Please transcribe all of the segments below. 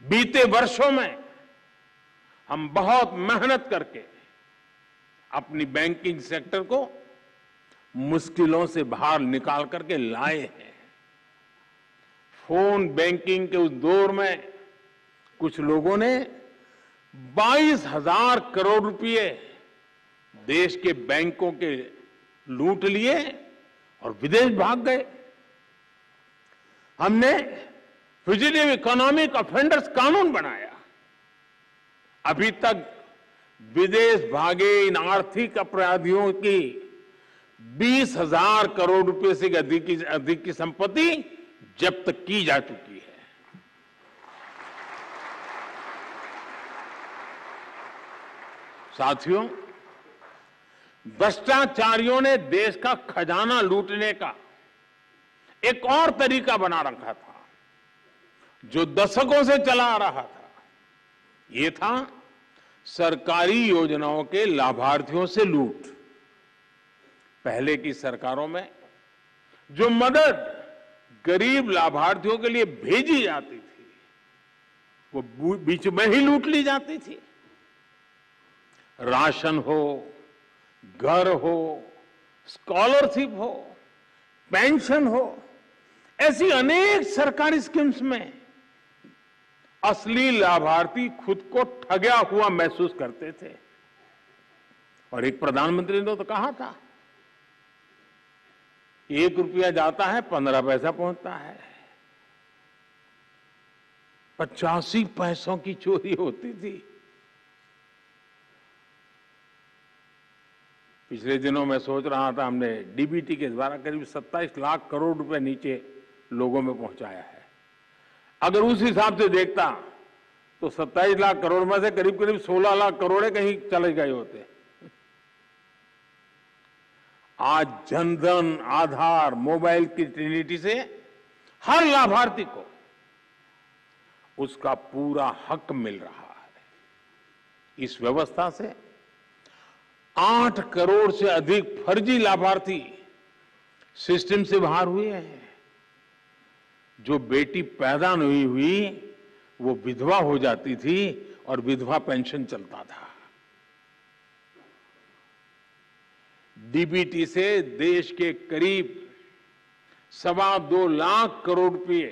बीते वर्षों में हम बहुत मेहनत करके अपनी बैंकिंग सेक्टर को मुश्किलों से बाहर निकाल करके लाए हैं। फोन बैंकिंग के उस दौर में कुछ लोगों ने 22,000 करोड़ रुपए देश के बैंकों के लूट लिए और विदेश भाग गए। हमने फ्यूजिटिव इकोनॉमिक ऑफेंडर्स कानून बनाया। अभी तक विदेश भागे इन आर्थिक अपराधियों की 20,000 करोड़ रुपए से अधिक की संपत्ति जब्त की जा चुकी है। साथियों, भ्रष्टाचारियों ने देश का खजाना लूटने का एक और तरीका बना रखा था जो दशकों से चला आ रहा था। ये था सरकारी योजनाओं के लाभार्थियों से लूट। पहले की सरकारों में जो मदद गरीब लाभार्थियों के लिए भेजी जाती थी वो बीच में ही लूट ली जाती थी। राशन हो, घर हो, स्कॉलरशिप हो, पेंशन हो, ऐसी अनेक सरकारी स्कीम्स में असली लाभार्थी खुद को ठगा हुआ महसूस करते थे। और एक प्रधानमंत्री ने तो कहा था, 1 रुपया जाता है 15 पैसा पहुंचता है। 85 पैसों की चोरी होती थी। पिछले दिनों मैं सोच रहा था, हमने डीबीटी के द्वारा करीब 27 लाख करोड़ रुपए नीचे लोगों में पहुंचाया है। अगर उस हिसाब से देखता तो 27 लाख करोड़ में से करीब करीब 16 लाख करोड़ कहीं चले गए होते। आज जनधन, आधार, मोबाइल की ट्रिनिटी से हर लाभार्थी को उसका पूरा हक मिल रहा है। इस व्यवस्था से 8 करोड़ से अधिक फर्जी लाभार्थी सिस्टम से बाहर हुए हैं। जो बेटी पैदा नहीं हुई वो विधवा हो जाती थी और विधवा पेंशन चलता था। डीबीटी से देश के करीब 2.25 लाख करोड़ रुपए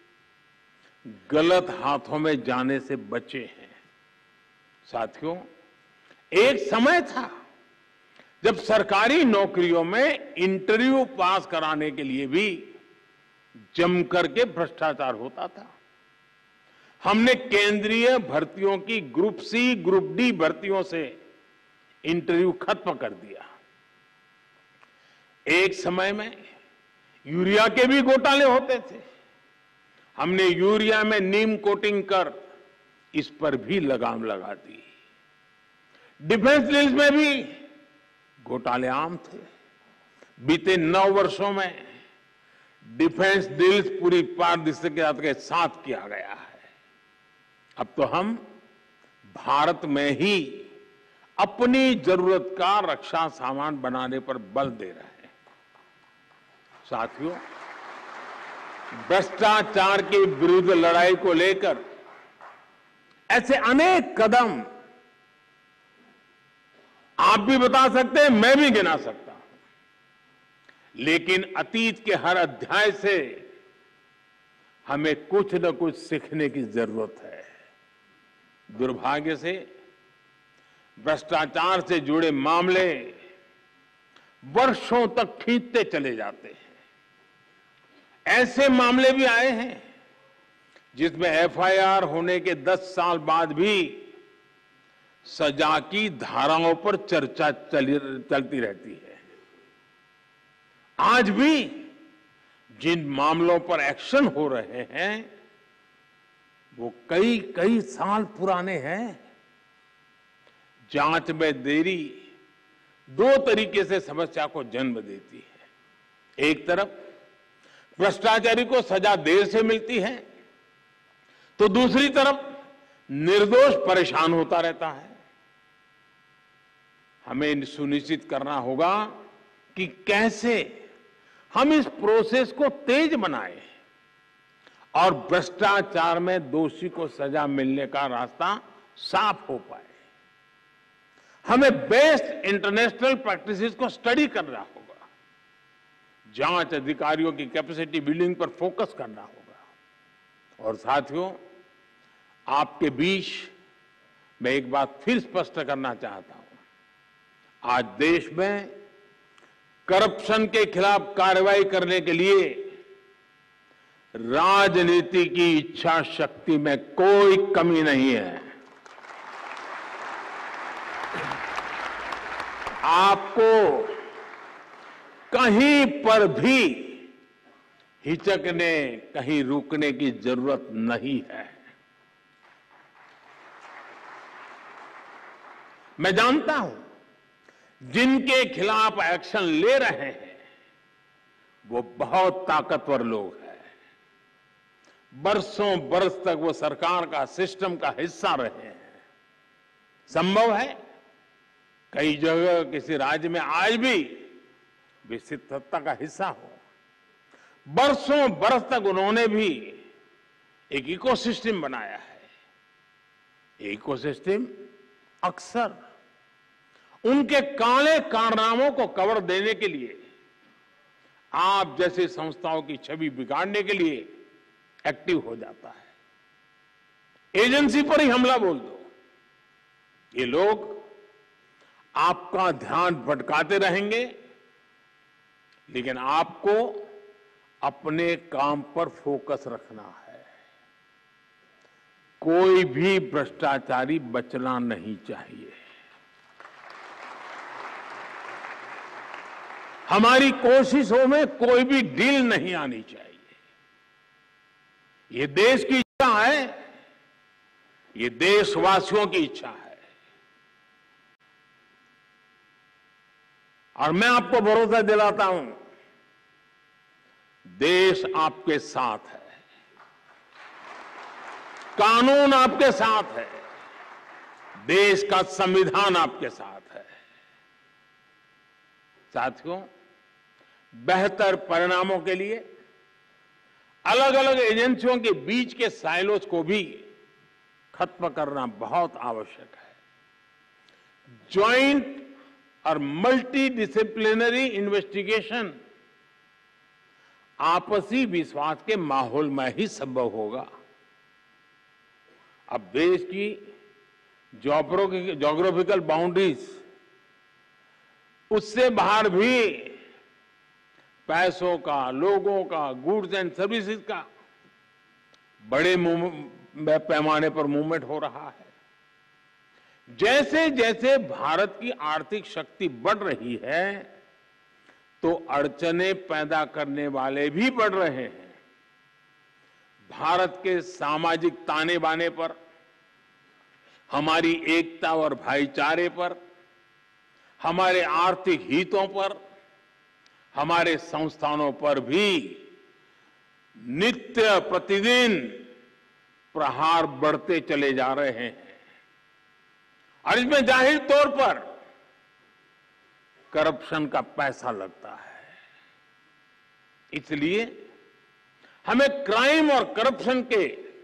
गलत हाथों में जाने से बचे हैं। साथियों, एक समय था जब सरकारी नौकरियों में इंटरव्यू पास कराने के लिए भी जम करके भ्रष्टाचार होता था। हमने केंद्रीय भर्तियों की ग्रुप सी, ग्रुप डी भर्तियों से इंटरव्यू खत्म कर दिया। एक समय में यूरिया के भी घोटाले होते थे। हमने यूरिया में नीम कोटिंग कर इस पर भी लगाम लगा दी। डिफेंस डील्स में भी घोटाले आम थे। बीते 9 वर्षों में डिफेंस डील्स पूरी पारदर्शिता के साथ किया गया है। अब तो हम भारत में ही अपनी जरूरत का रक्षा सामान बनाने पर बल दे रहे हैं। साथियों, भ्रष्टाचार के विरुद्ध लड़ाई को लेकर ऐसे अनेक कदम आप भी बता सकते हैं, मैं भी गिना सकता हूं। लेकिन अतीत के हर अध्याय से हमें कुछ न कुछ सीखने की जरूरत है। दुर्भाग्य से भ्रष्टाचार से जुड़े मामले वर्षों तक खींचते चले जाते हैं। ऐसे मामले भी आए हैं जिसमें एफआईआर होने के 10 साल बाद भी सजा की धाराओं पर चर्चा चलती रहती है। आज भी जिन मामलों पर एक्शन हो रहे हैं वो कई साल पुराने हैं। जांच में देरी 2 तरीके से समस्या को जन्म देती है। एक तरफ भ्रष्टाचारी को सजा देर से मिलती है तो दूसरी तरफ निर्दोष परेशान होता रहता है। हमें सुनिश्चित करना होगा कि कैसे हम इस प्रोसेस को तेज बनाएं और भ्रष्टाचार में दोषी को सजा मिलने का रास्ता साफ हो पाए। हमें बेस्ट इंटरनेशनल प्रैक्टिसेस को स्टडी करना होगा, जांच अधिकारियों की कैपेसिटी बिल्डिंग पर फोकस करना होगा। और साथियों, आपके बीच मैं एक बात फिर स्पष्ट करना चाहता हूं, आज देश में करप्शन के खिलाफ कार्रवाई करने के लिए राजनीति की इच्छा शक्ति में कोई कमी नहीं है। आपको कहीं पर भी हिचकने, कहीं रुकने की जरूरत नहीं है। मैं जानता हूं जिनके खिलाफ एक्शन ले रहे हैं वो बहुत ताकतवर लोग हैं, बरसों बरस तक वो सरकार का सिस्टम का हिस्सा रहे हैं। संभव है कई जगह किसी राज्य में आज भी विस्तृत सत्ता का हिस्सा हो, बरसों बरस तक उन्होंने भी एक इकोसिस्टम बनाया है। इकोसिस्टम अक्सर उनके काले कारनामों को कवर देने के लिए, आप जैसी संस्थाओं की छवि बिगाड़ने के लिए एक्टिव हो जाता है। एजेंसी पर ही हमला बोल दो, ये लोग आपका ध्यान भटकाते रहेंगे, लेकिन आपको अपने काम पर फोकस रखना है। कोई भी भ्रष्टाचारी बचना नहीं चाहिए। हमारी कोशिशों में कोई भी ढील नहीं आनी चाहिए। ये देश की इच्छा है, ये देशवासियों की इच्छा है, और मैं आपको भरोसा दिलाता हूं, देश आपके साथ है, कानून आपके साथ है, देश का संविधान आपके साथ है। साथियों, बेहतर परिणामों के लिए अलग अलग एजेंसियों के बीच के साइलोज को भी खत्म करना बहुत आवश्यक है। ज्वाइंट और मल्टी डिसिप्लिनरी इन्वेस्टिगेशन आपसी विश्वास के माहौल में ही संभव होगा। अब देश की ज्योग्राफिकल बाउंड्रीज, उससे बाहर भी पैसों का, लोगों का, गुड्स एंड सर्विसेज का बड़े पैमाने पर मूवमेंट हो रहा है। जैसे जैसे भारत की आर्थिक शक्ति बढ़ रही है, तो अड़चने पैदा करने वाले भी बढ़ रहे हैं। भारत के सामाजिक ताने बाने पर, हमारी एकता और भाईचारे पर, हमारे आर्थिक हितों पर, हमारे संस्थानों पर भी नित्य प्रतिदिन प्रहार बढ़ते चले जा रहे हैं। और इसमें जाहिर तौर पर करप्शन का पैसा लगता है। इसलिए हमें क्राइम और करप्शन के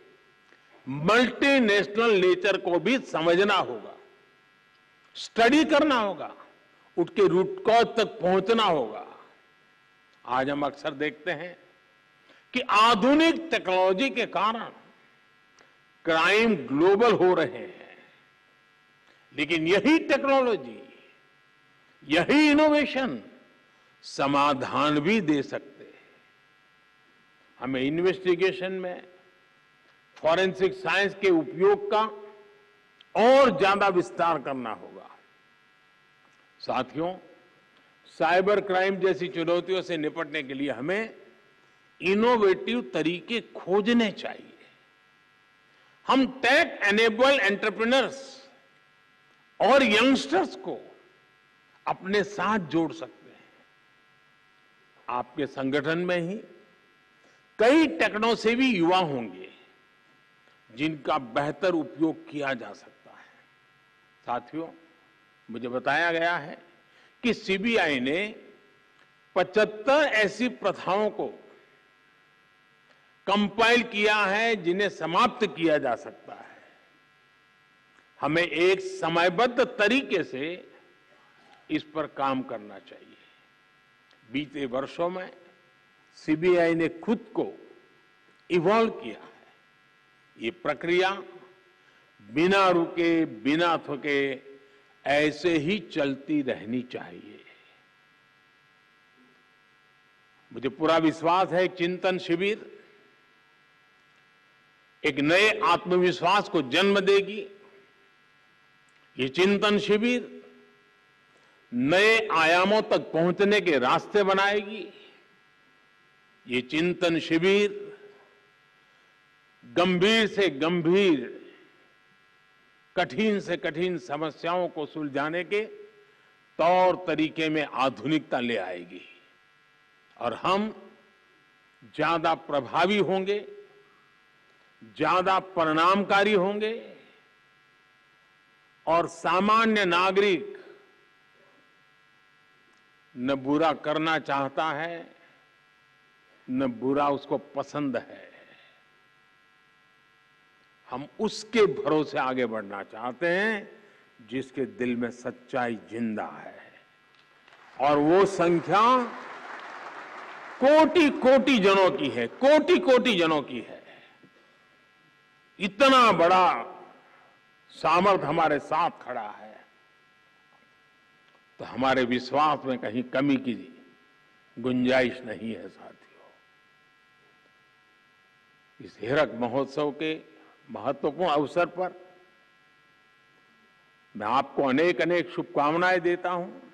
मल्टीनेशनल नेचर को भी समझना होगा, स्टडी करना होगा, उठ के रूट कॉज तक पहुंचना होगा। आज हम अक्सर देखते हैं कि आधुनिक टेक्नोलॉजी के कारण क्राइम ग्लोबल हो रहे हैं, लेकिन यही टेक्नोलॉजी, यही इनोवेशन समाधान भी दे सकते हैं। हमें इन्वेस्टिगेशन में फॉरेंसिक साइंस के उपयोग का और ज्यादा विस्तार करना होगा। साथियों, साइबर क्राइम जैसी चुनौतियों से निपटने के लिए हमें इनोवेटिव तरीके खोजने चाहिए। हम टेक एनेबल एंटरप्रेन्योर्स और यंगस्टर्स को अपने साथ जोड़ सकते हैं। आपके संगठन में ही कई टेक्नो सेवी युवा होंगे जिनका बेहतर उपयोग किया जा सकता है। साथियों, मुझे बताया गया है कि सीबीआई ने 75 ऐसी प्रथाओं को कंपाइल किया है, जिन्हें समाप्त किया जा सकता है। हमें एक समयबद्ध तरीके से इस पर काम करना चाहिए। बीते वर्षों में सीबीआई ने खुद को इवॉल्व किया है। ये प्रक्रिया बिना रुके, बिना थके ऐसे ही चलती रहनी चाहिए। मुझे पूरा विश्वास है चिंतन शिविर एक नए आत्मविश्वास को जन्म देगी। ये चिंतन शिविर नए आयामों तक पहुंचने के रास्ते बनाएगी। ये चिंतन शिविर गंभीर से गंभीर, कठिन से कठिन समस्याओं को सुलझाने के तौर तरीके में आधुनिकता ले आएगी और हम ज्यादा प्रभावी होंगे, ज्यादा परिणामकारी होंगे और सामान्य नागरिक न बुरा करना चाहता है, न बुरा उसको पसंद है। हम उसके भरोसे आगे बढ़ना चाहते हैं जिसके दिल में सच्चाई जिंदा है, और वो संख्या कोटि कोटि जनों की है, कोटि कोटि जनों की है। इतना बड़ा सामर्थ्य हमारे साथ खड़ा है, तो हमारे विश्वास में कहीं कमी की गुंजाइश नहीं है। साथियों, इस हीरक महोत्सव के महत्वपूर्ण अवसर पर मैं आपको अनेक अनेक शुभकामनाएं देता हूं।